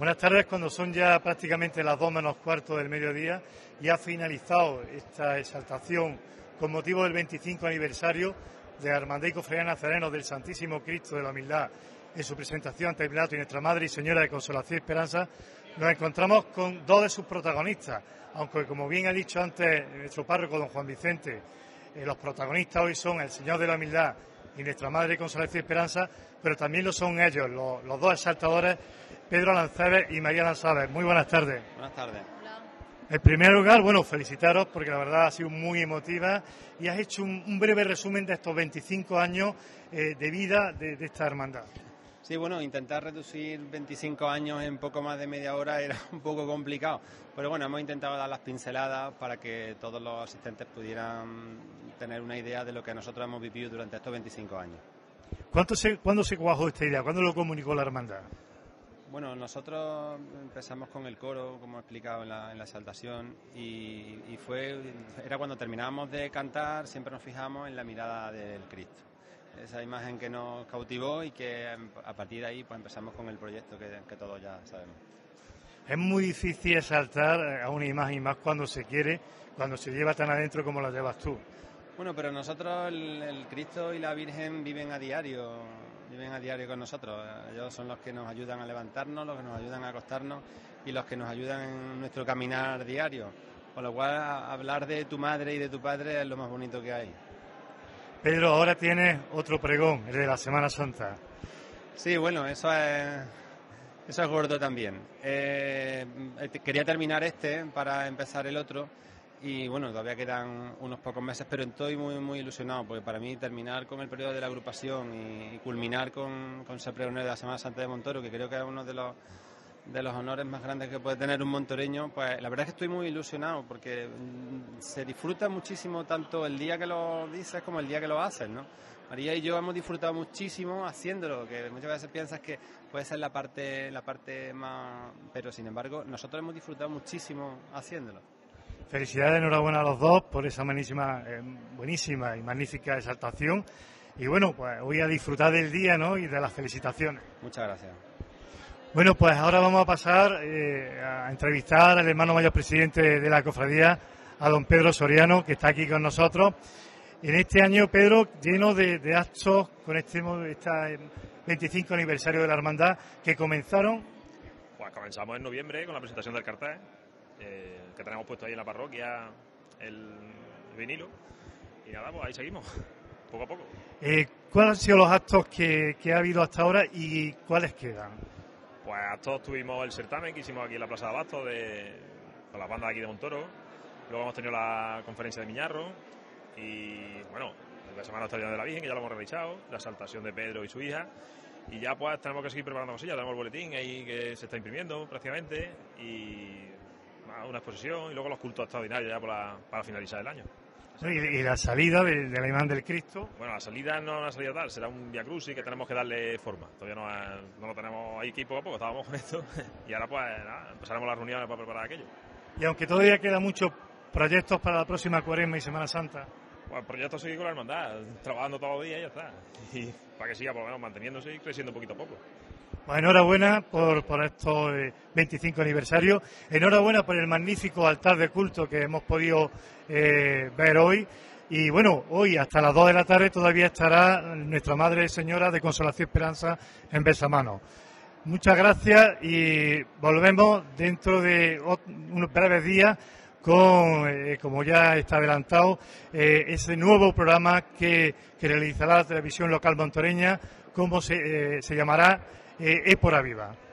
Buenas tardes, cuando son ya prácticamente las 2 menos cuarto del mediodía y ha finalizado esta exaltación con motivo del 25 aniversario de la Hermandad y Cofradía de Nazarenos del Santísimo Cristo de la Humildad en su presentación ante Pilato y Nuestra Madre y Señora de Consolación y Esperanza. Nos encontramos con dos de sus protagonistas, aunque como bien ha dicho antes nuestro párroco don Juan Vicente, los protagonistas hoy son el Señor de la Humildad y Nuestra Madre de Consolación y Esperanza, pero también lo son ellos, los dos exaltadores, Pedro Lanceves y María Lanzaves. Muy buenas tardes. Buenas tardes. Hola. En primer lugar, bueno, felicitaros porque la verdad ha sido muy emotiva y has hecho un breve resumen de estos 25 años de vida de esta hermandad. Sí, bueno, intentar reducir 25 años en poco más de media hora era un poco complicado, pero bueno, hemos intentado dar las pinceladas para que todos los asistentes pudieran tener una idea de lo que nosotros hemos vivido durante estos 25 años. ¿Cuándo se cuajó esta idea? ¿Cuándo lo comunicó la hermandad? Bueno, nosotros empezamos con el coro, como he explicado en la exaltación, y era cuando terminábamos de cantar, siempre nos fijamos en la mirada del Cristo. Esa imagen que nos cautivó y que a partir de ahí pues empezamos con el proyecto que todos ya sabemos. Es muy difícil exaltar a una imagen, más cuando se quiere, cuando se lleva tan adentro como la llevas tú. Bueno, pero nosotros, el Cristo y la Virgen viven a diario con nosotros. Ellos son los que nos ayudan a levantarnos, los que nos ayudan a acostarnos y los que nos ayudan en nuestro caminar diario. Con lo cual, hablar de tu madre y de tu padre es lo más bonito que hay. Pedro, ahora tienes otro pregón, el de la Semana Santa. Sí, bueno, eso es gordo también. Quería terminar para empezar el otro. Y bueno, todavía quedan unos pocos meses, pero estoy muy, muy ilusionado, porque para mí terminar con el periodo de la agrupación y culminar con ser pregonero de la Semana Santa de Montoro, que creo que es uno de los honores más grandes que puede tener un montoreño, pues la verdad es que estoy muy ilusionado, porque se disfruta muchísimo tanto el día que lo dices como el día que lo haces, ¿no? María y yo hemos disfrutado muchísimo haciéndolo, que muchas veces piensas que puede ser la parte más... Pero sin embargo, nosotros hemos disfrutado muchísimo haciéndolo. Felicidades, enhorabuena a los dos por esa buenísima y magnífica exaltación. Y bueno, pues voy a disfrutar del día, ¿no? Y de las felicitaciones. Muchas gracias. Bueno, pues ahora vamos a pasar a entrevistar al hermano mayor presidente de la cofradía, a don Pedro Soriano, que está aquí con nosotros. En este año, Pedro, lleno de actos con este 25 aniversario de la hermandad, que comenzaron. Pues comenzamos en noviembre con la presentación del cartel. Que tenemos puesto ahí en la parroquia, el vinilo, y nada, pues ahí seguimos, poco a poco. ¿Cuáles han sido los actos que ha habido hasta ahora y cuáles quedan? Pues actos tuvimos el certamen que hicimos aquí en la Plaza de Abasto con la banda de aquí de Montoro, luego hemos tenido la conferencia de Miñarro y bueno, la Semana Extraordinaria de la Virgen, que ya lo hemos realizado, la exaltación de Pedro y su hija. Y ya pues tenemos que seguir preparando cosillas, tenemos el boletín ahí que se está imprimiendo prácticamente y una exposición y luego los cultos extraordinarios ya para finalizar el año. Y la salida de la imagen del Cristo. Bueno, la salida no es una salida tal, será un Via Crucis que tenemos que darle forma. Todavía no lo tenemos ahí poco a poco, estábamos con esto y ahora pues nada, empezaremos las reuniones para preparar aquello. Y aunque todavía quedan muchos proyectos para la próxima Cuaresma y Semana Santa. Pues el proyecto sigue con la hermandad, trabajando todos los días y ya está. Y para que siga por lo menos manteniéndose y creciendo poquito a poco. Pues enhorabuena por estos 25 aniversarios, enhorabuena por el magnífico altar de culto que hemos podido ver hoy. Y bueno, hoy hasta las 2 de la tarde todavía estará Nuestra Madre Señora de Consolación y Esperanza en Besamano. Muchas gracias y volvemos dentro de unos breves días con, como ya está adelantado, ese nuevo programa que realizará la televisión local montoreña, como se llamará Épora Viva.